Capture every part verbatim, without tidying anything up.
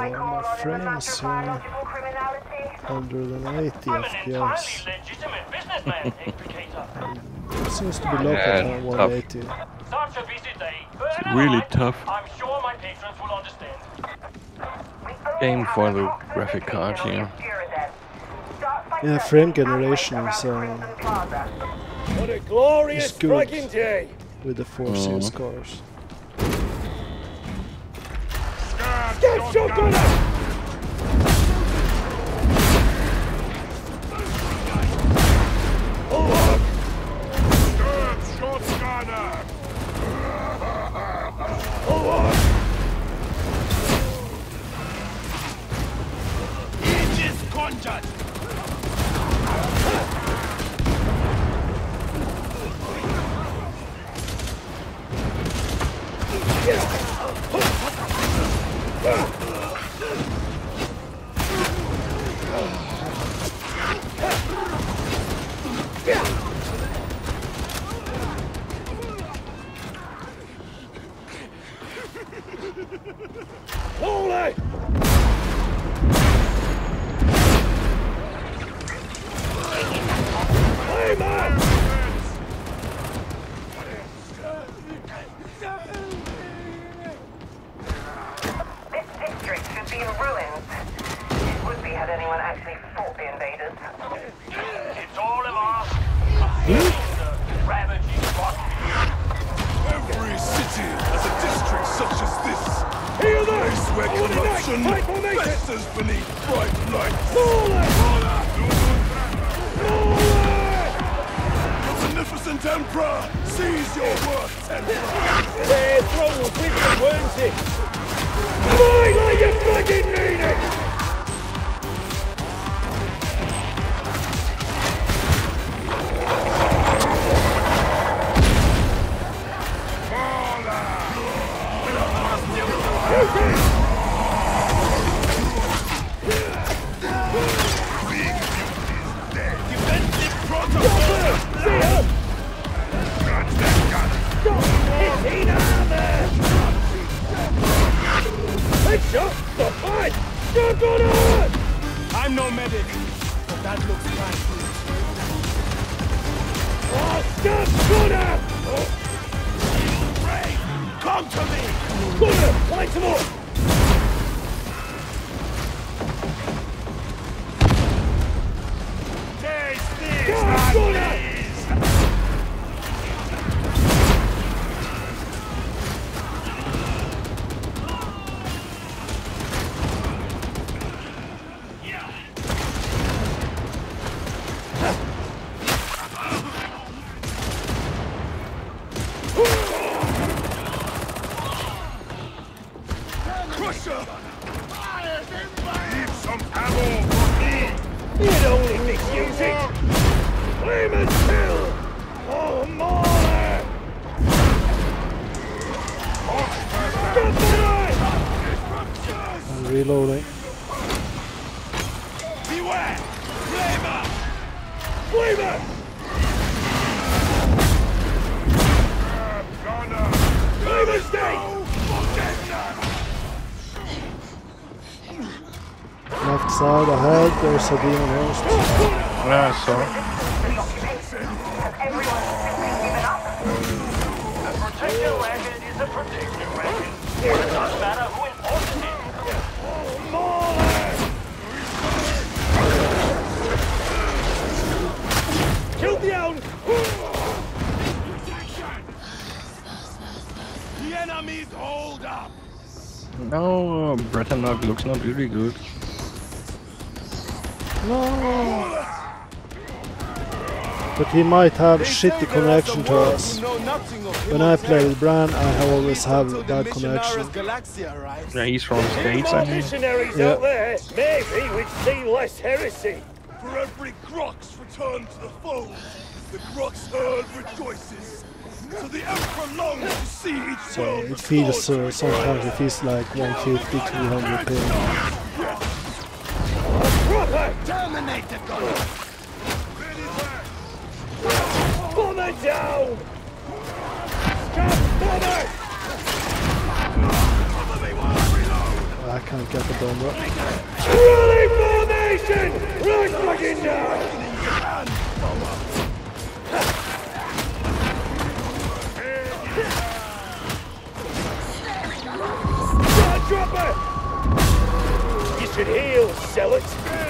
my frames here. one hundred eighty F P S. It seems to be locked Yeah, at one hundred eighty. It's really tough game for the graphic card here. Yeah, frame generation is uh, What a glorious is good fragging day! with the four Mm. C S cars. Get shotgunner! Holy! Hey, man! This district should be in ruins. It would be had anyone actually fought the invaders. It's all of us. Ravaging rock. Every city has a district such as this. Hear that! Place where corruption Fight formation! festers beneath bright lights. Holy! The beneficent Emperor sees your work, Emperor. Their throne will win the weren't it? Fight like you fucking mean it! Defensive protocol. Headshot! Stop fight! Jump on it! I'm no medic, but that looks bad. Oh, stop! Gunner! Ray, come to me. Gunner! Light him up! Taste this, Go, man, Gunner! please. Crusher! Leave some ammo for me! You'd only misuse it! Flame and kill! Oh, more! Stop it! I'm reloading. Beware! Flamer! Flamer! Gunner! Flamer stay! Left side ahead, there's a demon host. Yeah, so Has everyone simply given up? A protected wagon is a protected wagon. It doesn't matter who enforces it. Kill the owl! The enemies hold up! no, Bretonnog looks not really good. No! But he might have shitty connection to us. When I play with Bran, I have always have bad connection. Yeah, he's from the States, I More mean. missionaries Yeah. out there, maybe we'd see less heresy. For every Grox returned to the fold, the Grox herd rejoices. So the Emperor longs to see each So world it feels, restored. uh, sometimes it feels like one fifty, two hundred ping. Proper! Terminate the gunner! Bomber down! Stop bomber! I I can't get the bomb up. Rally formation! Right fucking now! Dropper! You should heal, zealot!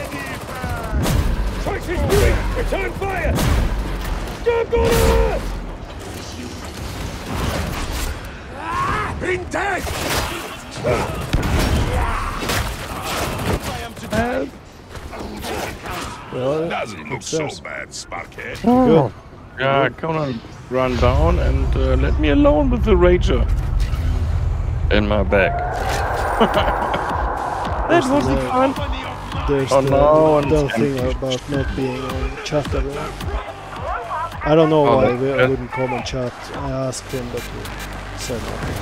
Choice is doing! Return fire! Jump on us! In death! Well, Doesn't look so success. bad, Sparkhead. Oh. Yeah, gonna run down and uh, let me alone with the Rager in my back. That wasn't fun. There's Oh, the no, dumb it's thing empty. about not being on chat everyone. I don't know Oh, why that's we, I good. wouldn't come on chat. I asked him, but he said nothing.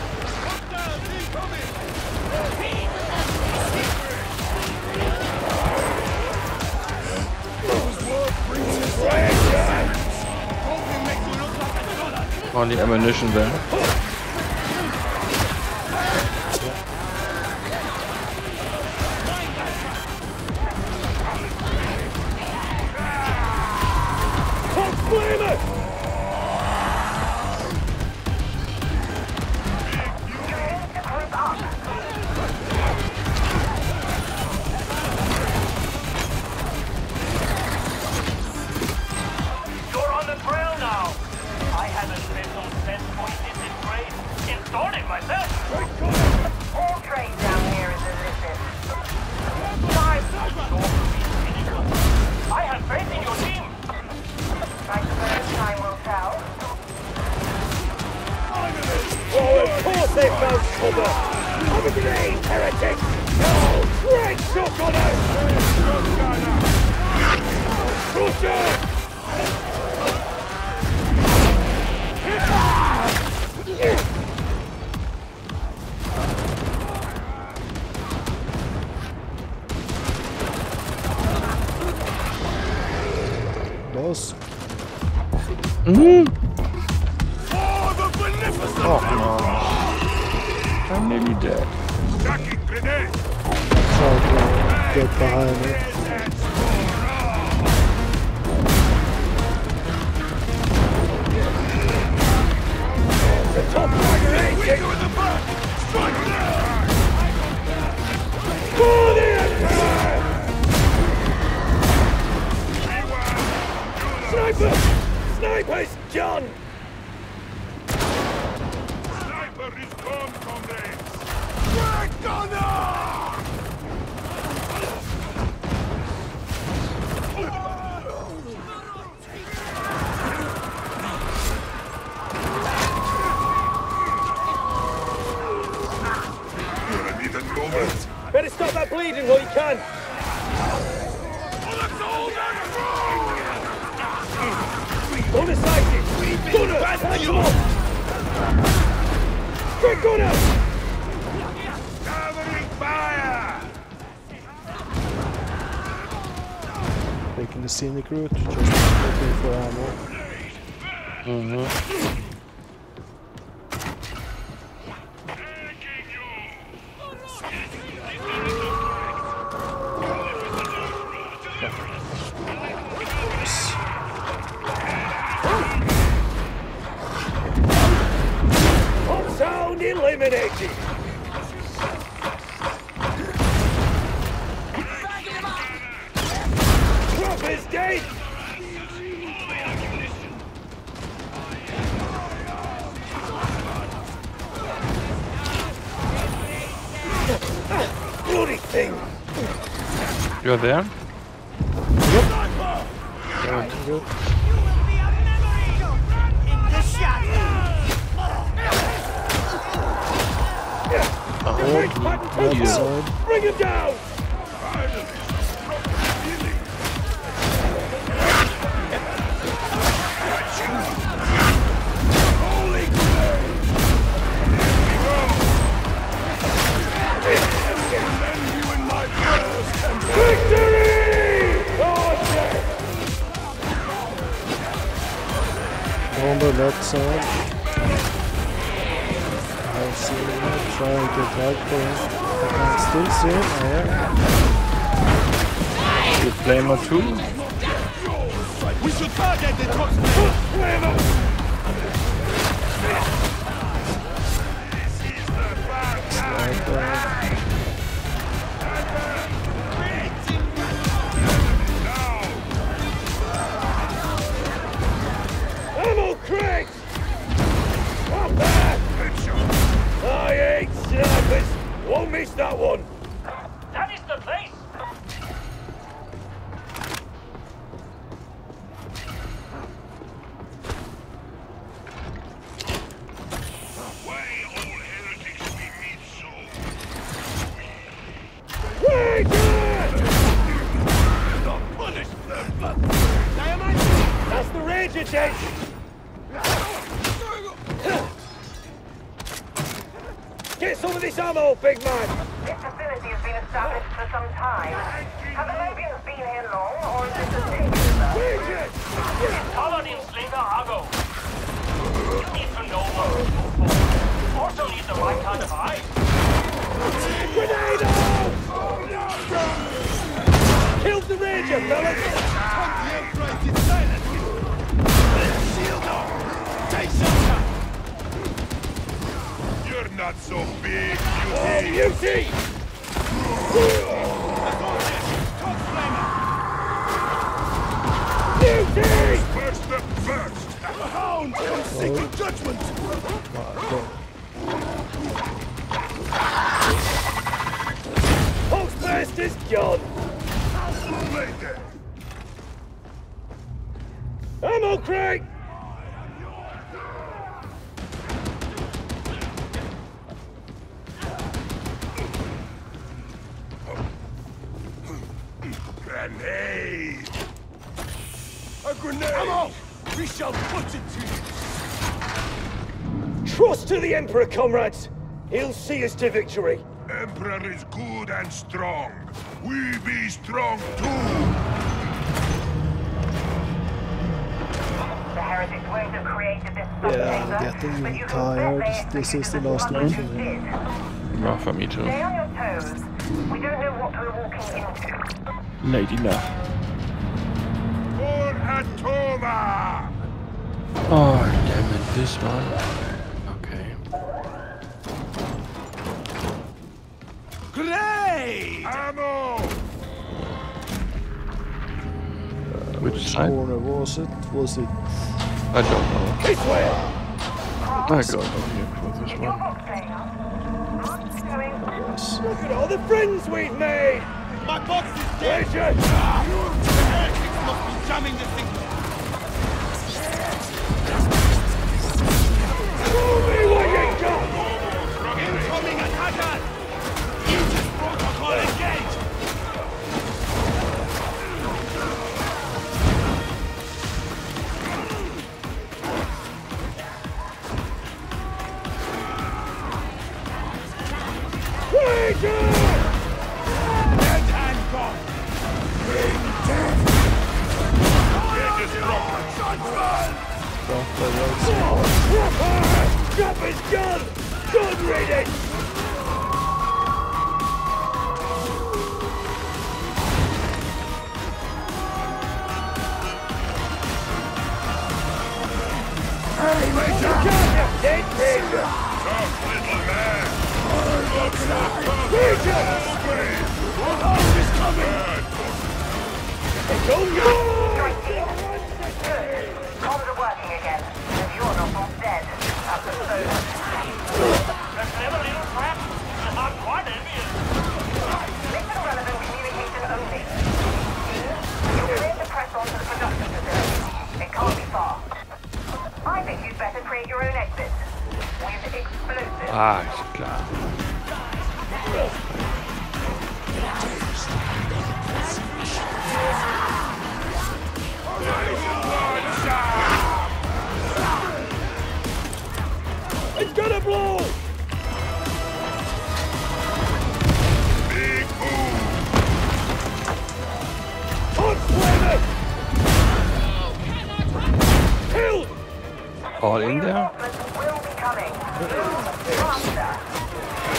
On the ammunition there. Top flamer! You're on the trail now. I haven't been on set point in this race. Installed it myself. All trade down here is illicit. Five. I have faith in your team. I suppose time will tell. Oh, of course they found cover! Have a grenade, heretic! No! Great shock on us! Crush Boss. Mm. For the beneficent! Oh no. I'm nearly dead. Jackie grenade! Try to get behind me. The top fire Weaker in the back! Strike now! for the Empire! Sniper! Sniper's gun! Sniper is gone, comrades! Red gunner! You're a needed moment. Better stop that bleeding while you can! On the side! Gunner! Back them up! Quick, Gunner! Covering fire! Taking the scenic route, just looking for ammo. Mm-hmm. Hot sound eliminated! Cropper's dead! Bloody thing! You're there? Yeah, good. Break patent Left temple! side. Bring him down! Holy grenade! Lend you in my prayers, Victory! Oh, death! Bomber left side. I see much. try and get back for him. I can still see him. Oh, yeah. You flamer too? We should target the top flamer! Sniper. Ammo cracked! Not bad! I hate snipers! Won't miss that one! That is the place! That's the Ranger, Jake! Get some of this ammo, big man! This facility has been established for some time. Have the Lobians been here long, or is this a takeover? Ranger! Paladin Slinger Argo. You need to know what to look for. Also need the right kind of eye. Grenade out! Killed the Ranger, fellas! You're not so big, Oh, you beauty! Beauty! First the first! Hound! I'm sick of judgment! Postmaster's is gone! Lay there! Ammo crate! Grenade! A grenade! Ammo! We shall put it to you! Trust to the Emperor, comrades! He'll see us to victory! Emperor is good and strong. We be strong too! The heretics won't have created this Yeah, sublaser, I'm getting but you can tired. bet they This is the executed last what one they for me. did. Yeah, for me too. Stay on your toes. We don't know what we're walking into. Lady enough. For Atoma! Oh, damn it, this one. Okay. Grenade! Ammo! Which side? Corner was it? Was it? I don't know. This way! I go over here for this Your one. box staying up. What's going on? Yes. Look at all the friends we've made! My box is dead! Ranger! The heretics must be jamming the signal! Show me what you got! Incoming attackers! Aegis protocol engaged! Ranger! Dead and gone! Bring death! Aegis rocket! Judgment! Drop the roads. Dropper! Drop his gun! Gun ready! Hey, Ranger! Got you, dead Ranger! Tough little man! Looks like Ranger! Horde is coming! It's on you! Good. Comms are working again. And you're not all dead. That's a bonus. The clever little trap. I'm quite envious. Mission relevant communication only. You're clear to press on to the production facility. It can't be far. I think you'd better create your own exit. With explosives. Ah, ist klar. It's gonna blow! Big move! On flamer! Killed! All in there? Reinforcements will be coming. Faster.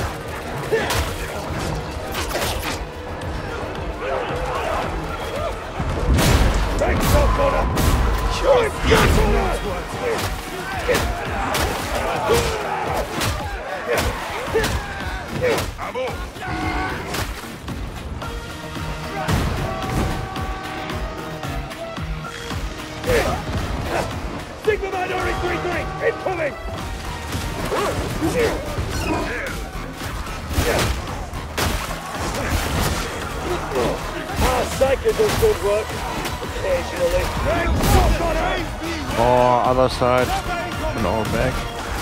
Incoming! Our psycho does good work. Occasionally. Oh, other side. And all back.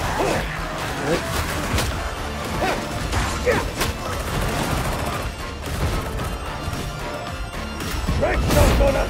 Right, shotgunner!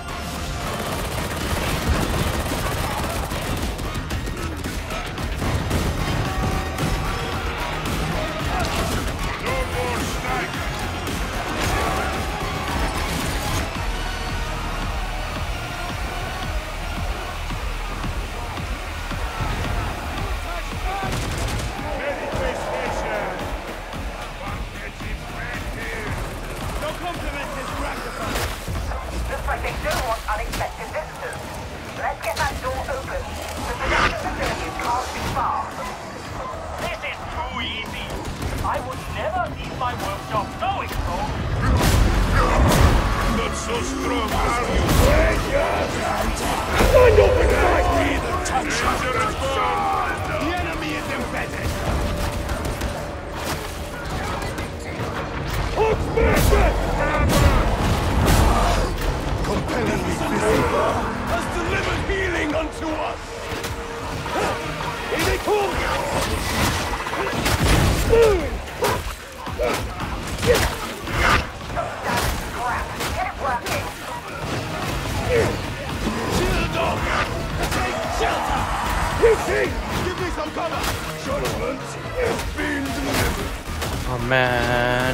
Oh man.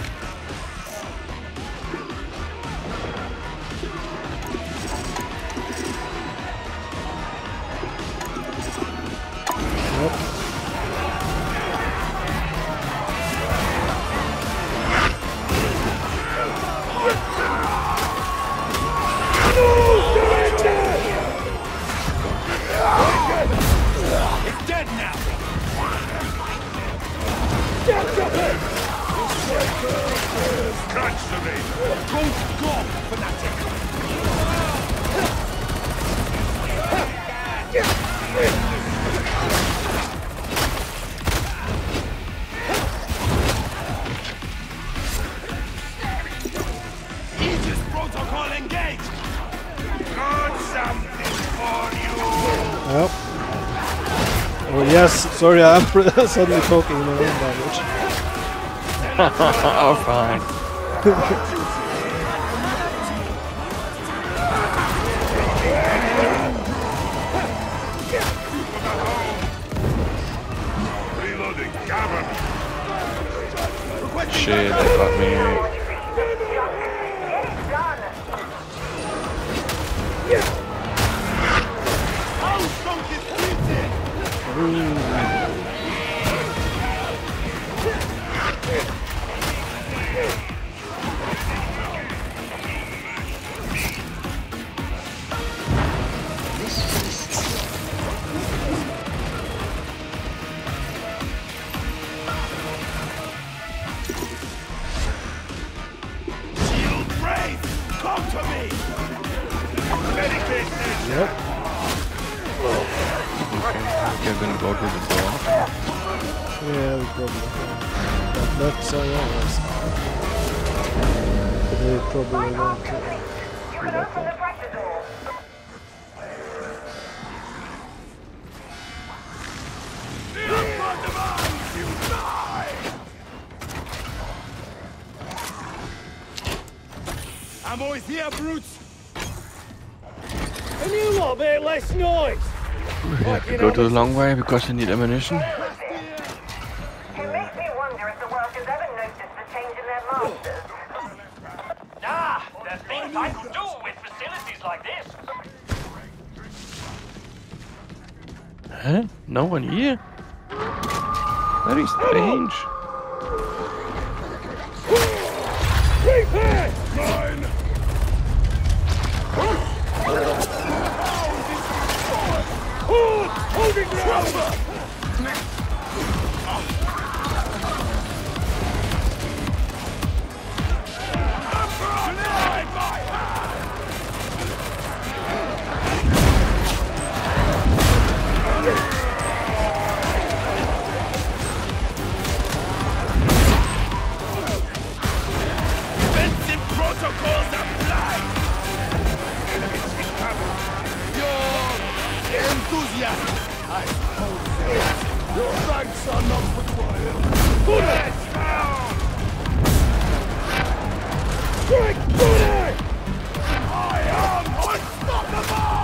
Sorry, I'm suddenly talking in my own language. Oh, fine. Shit, they got me. Ammo's here, brutes! And you lot make less noise! We have to go to the long way because I need ammunition. It makes me wonder if the world has ever noticed the change in their masters. Ah, there's things I could do with facilities like this. Huh? No one here? Very strange. Prepare! Mine! Hold! Holding ground! I suppose so. Your ranks are not required. Buddha! Strike Buddha! I am unstoppable!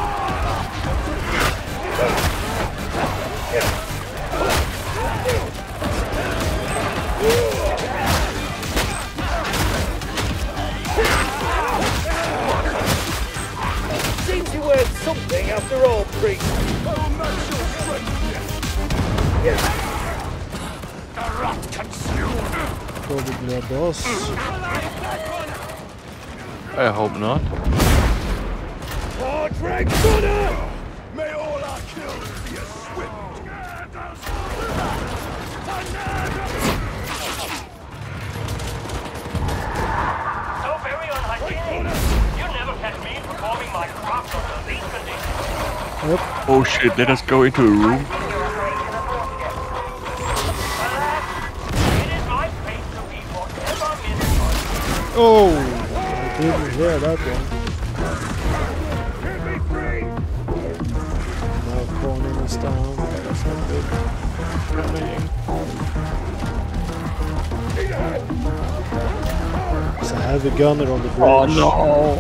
Seems you earned something after all, priest. I'll match your strength yet. The rat consumed. Probably a boss. I hope not. Oh, drag Buddha! May all our kills be as swift. So very unhygienic. You never catch me performing my craft under these conditions. Yep. Oh shit, let us go into a room. It is my fate to be forever miserable. Oh! I didn't hear that one. Now Conan is down. That's not good. There's a heavy gunner on the bridge. Oh no!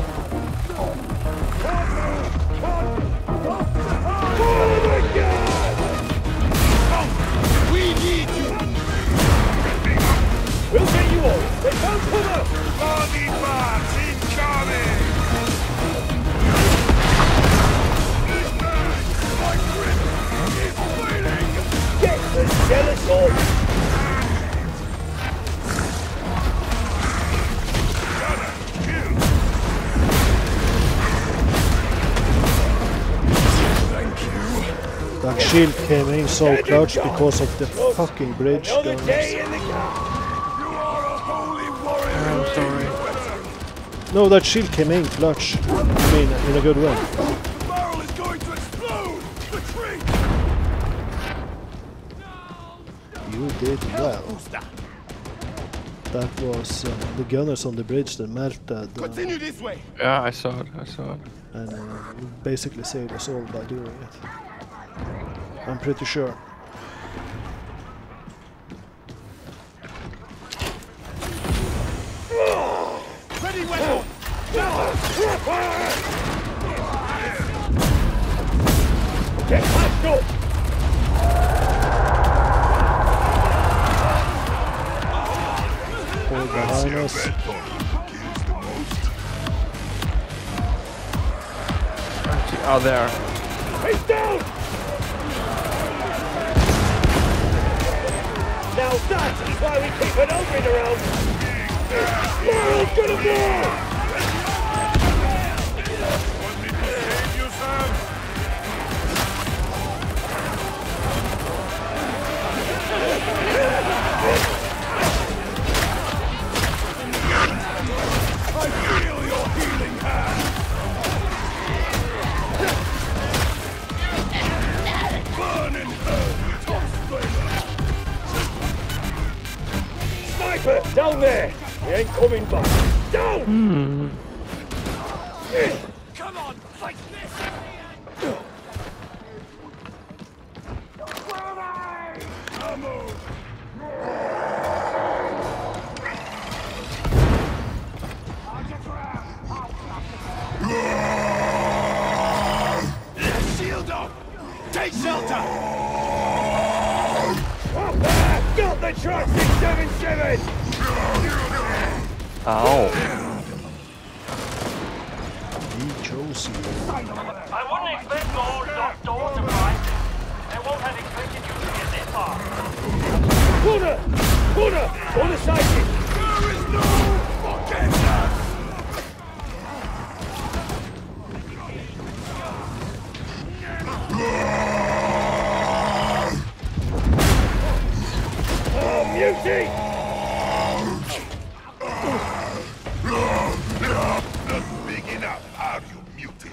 We need you. We'll get you all. They found cover! Army bats incoming. My grip is waiting. Get the jealous off! That shield came in so clutch because of the fucking bridge Another gunners. day in the camp. You are a holy warrior. I'm sorry. No, that shield came in clutch. I mean, in a good way. The barrel is going to explode. Retreat. You did well. That was uh, the gunners on the bridge that melted uh, Continue this way. Yeah, I saw it, I saw it. and uh, basically saved us all by doing it. I'm pretty sure. Ready, weapon. Get patched up! All behind us. Oh, there. Face down! Now that is why we keep an Ogrin around! Laurel's gonna blow! Save yourself. I feel your healing hand. Burn in hell, top flavor. Sniper! Down there! He ain't coming back! Down! Come on, fight this. Ammo. Shield up! Take shelter! Up there! Got the truck six seven seven! Ow. He chose you. I wouldn't expect the old locked door to rise. They won't have expected you to get this far. Corner! Corner! On the side! There is no forgiveness! Oh, beauty! Not big enough, are you, mutant?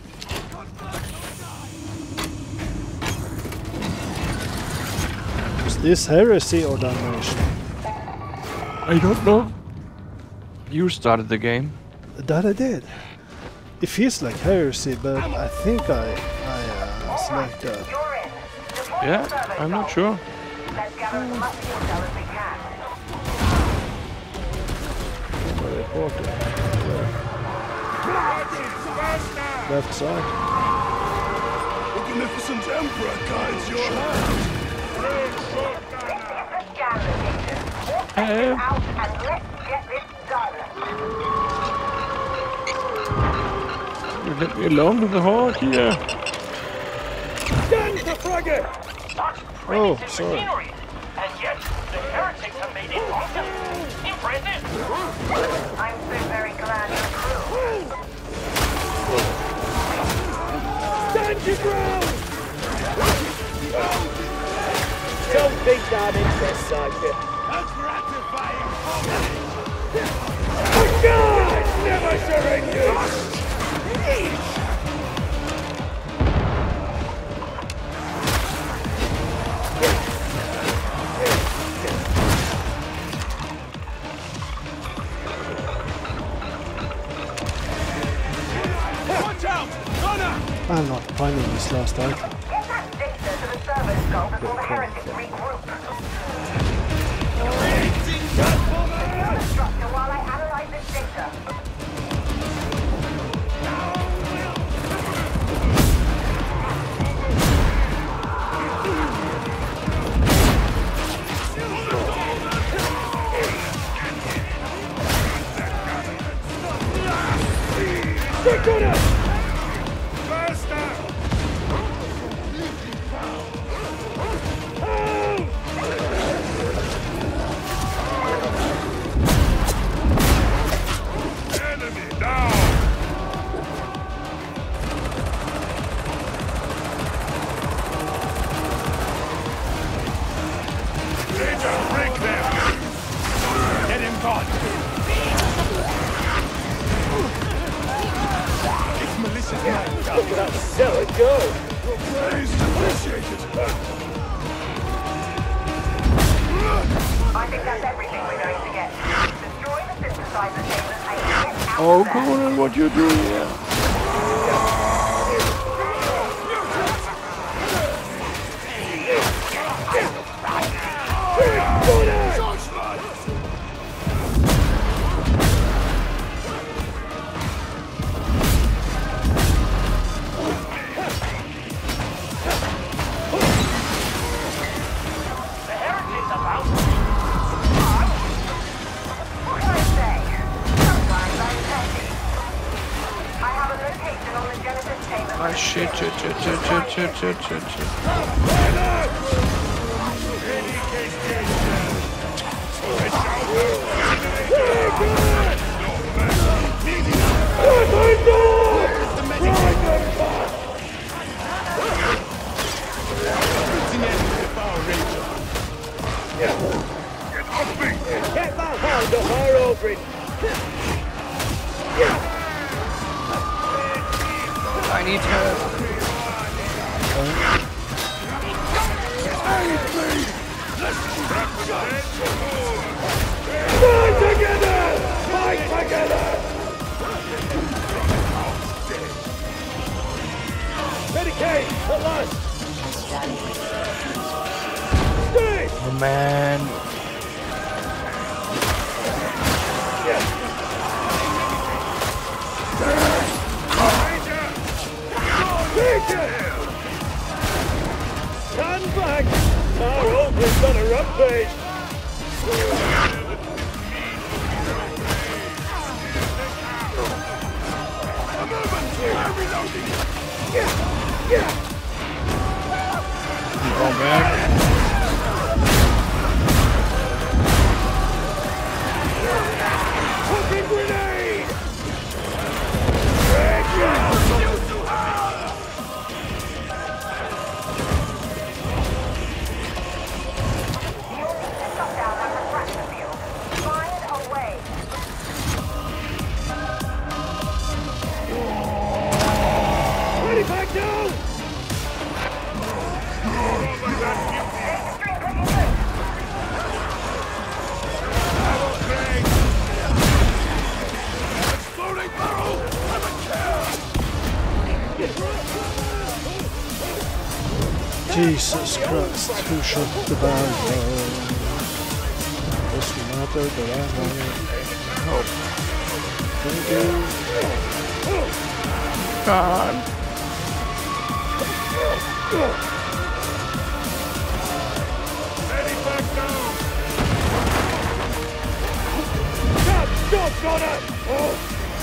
Is this heresy or damnation? I don't know. You started the game. That I did. It feels like heresy, but I think I I uh, selected. You're Yeah, I'm not sure. Let's gather as much intel as we can. Where they ported. Left side. Magnificent Emperor guides your hand. Let's scan location. Walk Hey. out and let's get this done. You let me alone with the horde here. Stand for fragate! Such Oh, primitive sorry. machinery! And yet, the heretics have made it function! Impressive! I'm so very glad you're crew. Stand your ground! Don't think that interests Sergeant. A gratifying homage. The guard never surrenders! Watch out! Gunner! I'm not finding this last item. Get that dictator to the server skull before the heretics regroup. Structure while I analyze this data. Stick on it! Enemy down! Major, break them! Get him gone! It's malicious man. Look at that seller go! Praise appreciated. I think that's everything we're going to get. Destroy the synthesizer chambers and get out Oh, of there. Conan, what you doing here? The heretics are out! What can I say? Sometimes I'm petty. I have a location on the Genesis chamber. Ah, shit, shit, shit, shit, shit, shit, shit, shit, shit. Get that hound off our Aldrin! I need help. Fight together! Fight together! Medicaid! At last! Stay! Oh, man. Take it! Stand back! Our Aldrin's on a rampage! Come back. Fucking grenade! Shut down that refractor field. Find a way. Ready back down! Jesus Christ, who shot the bad? Doesn't matter, but I'm gonna help. Thank you. God. Heading back down! Stop! Stop, Connor! Oh!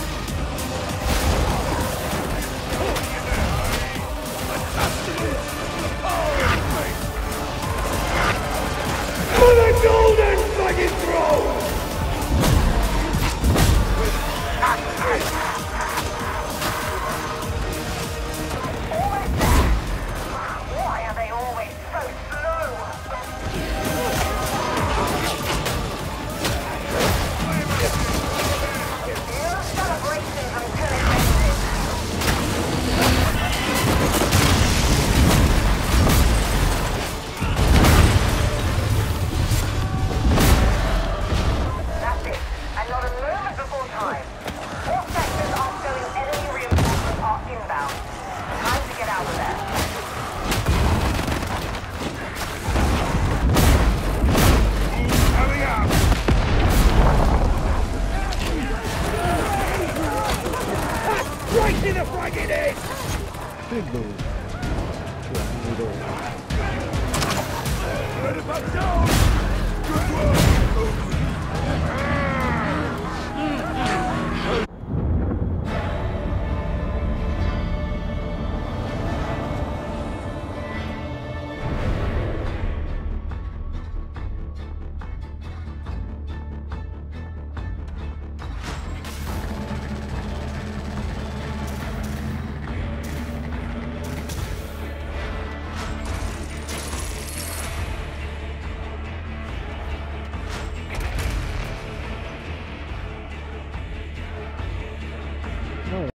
For the golden fucking throne! Why are they always so slow? No celebrations until it ends. That's it. And not a moment before time. All sectors are showing enemy reinforcements are inbound. Time to get out of there. Coming up! Right in the friggin' head! Big move. Yeah, middle. Ready back down! Good work!